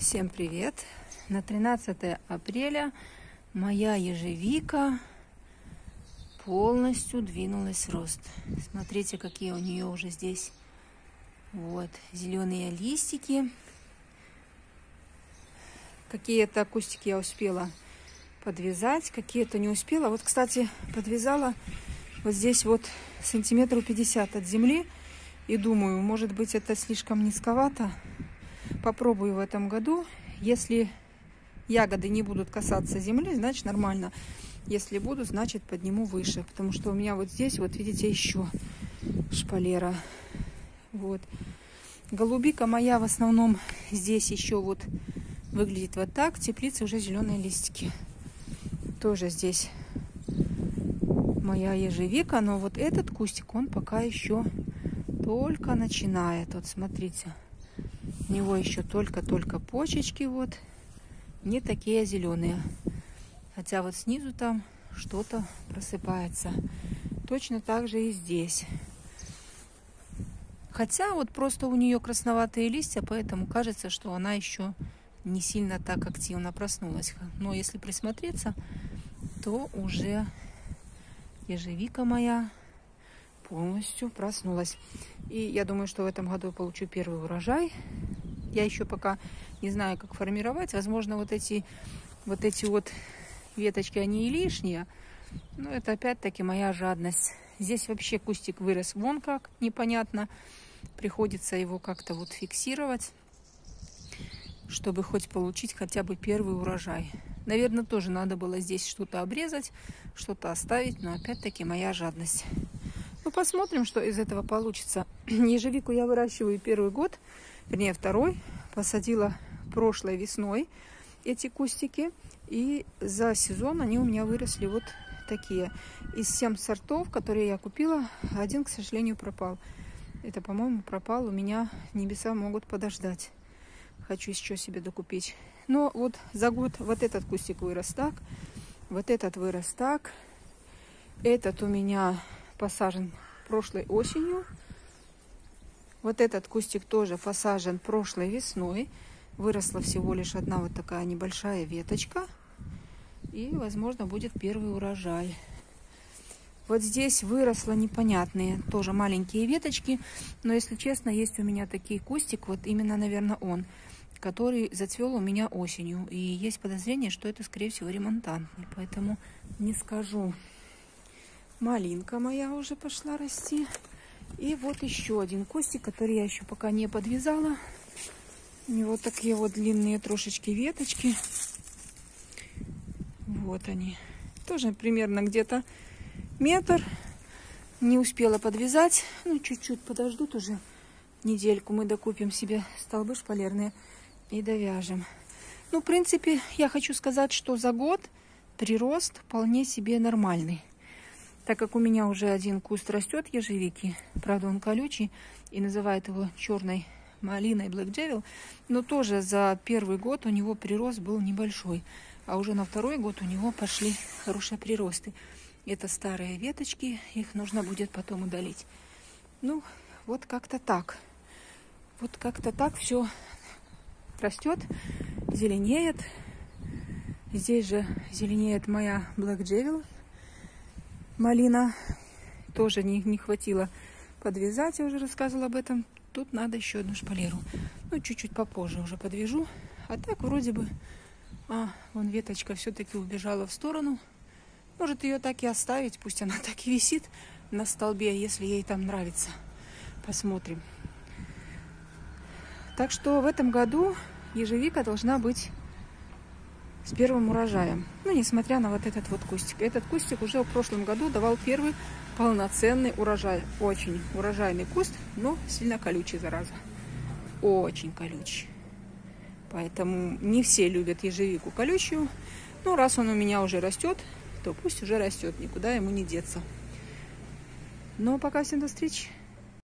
Всем привет! На 13 апреля моя ежевика полностью двинулась в рост. Смотрите, какие у нее уже здесь вот зеленые листики. Какие-то кустики я успела подвязать, какие-то не успела. Вот, кстати, подвязала вот здесь вот сантиметров 50 от земли. И думаю, может быть, это слишком низковато. Попробую в этом году. Если ягоды не будут касаться земли, значит нормально. Если будут, значит подниму выше. Потому что у меня вот здесь, вот видите, еще шпалера. Вот. Голубика моя в основном здесь еще вот выглядит вот так. В теплице уже зеленые листики. Тоже здесь моя ежевика. Но вот этот кустик, он пока еще только начинает. Вот смотрите. У него еще только-только почечки вот не такие зеленые. Хотя вот снизу там что-то просыпается. Точно так же и здесь. Хотя вот просто у нее красноватые листья, поэтому кажется, что она еще не сильно так активно проснулась. Но если присмотреться, то уже ежевика моя полностью проснулась. И я думаю, что в этом году получу первый урожай. Я еще пока не знаю, как формировать. Возможно, вот эти вот веточки, они и лишние. Но это опять-таки моя жадность. Здесь вообще кустик вырос вон как, непонятно. Приходится его как-то вот фиксировать, чтобы хоть получить хотя бы первый урожай. Наверное, тоже надо было здесь что-то обрезать, что-то оставить. Но опять-таки моя жадность. Ну, посмотрим, что из этого получится. Ежевику я выращиваю первый год, вернее второй. Посадила прошлой весной эти кустики. И за сезон они у меня выросли вот такие. Из 7 сортов, которые я купила, один, к сожалению, пропал. Это, по-моему, пропал. У меня небеса могут подождать. Хочу еще себе докупить. Но вот за год вот этот кустик вырос так. Вот этот вырос так. Этот у меня посажен прошлой осенью. Вот этот кустик тоже посажен прошлой весной. Выросла всего лишь одна вот такая небольшая веточка. И, возможно, будет первый урожай. Вот здесь выросло непонятные, тоже маленькие веточки. Но, если честно, есть у меня такой кустик, вот именно, наверное, он, который зацвел у меня осенью. И есть подозрение, что это, скорее всего, ремонтантный. Поэтому не скажу. Малинка моя уже пошла расти. И вот еще один кустик, который я еще пока не подвязала. У него такие вот длинные трошечки веточки. Вот они. Тоже примерно где-то метр. Не успела подвязать. Ну, чуть-чуть подождут уже недельку. Мы докупим себе столбы шпалерные и довяжем. Ну, в принципе, я хочу сказать, что за год прирост вполне себе нормальный. Так как у меня уже один куст растет ежевики, правда он колючий, и называют его черной малиной Black Devil, но тоже за первый год у него прирост был небольшой, а уже на второй год у него пошли хорошие приросты. Это старые веточки, их нужно будет потом удалить. Ну, вот как-то так. Вот как-то так все растет, зеленеет. Здесь же зеленеет моя Black Devil. Малина тоже не хватило подвязать, я уже рассказывала об этом. Тут надо еще одну шпалеру. Ну, чуть-чуть попозже уже подвяжу. А так вроде бы... вон веточка все-таки убежала в сторону. Может ее так и оставить, пусть она так и висит на столбе, если ей там нравится. Посмотрим. Так что в этом году ежевика должна быть с первым урожаем. Ну, несмотря на вот этот вот кустик. Этот кустик уже в прошлом году давал первый полноценный урожай. Очень урожайный куст, но сильно колючий, зараза. Очень колючий. Поэтому не все любят ежевику колючую. Но раз он у меня уже растет, то пусть уже растет. Никуда ему не деться. Ну, пока всем до встречи.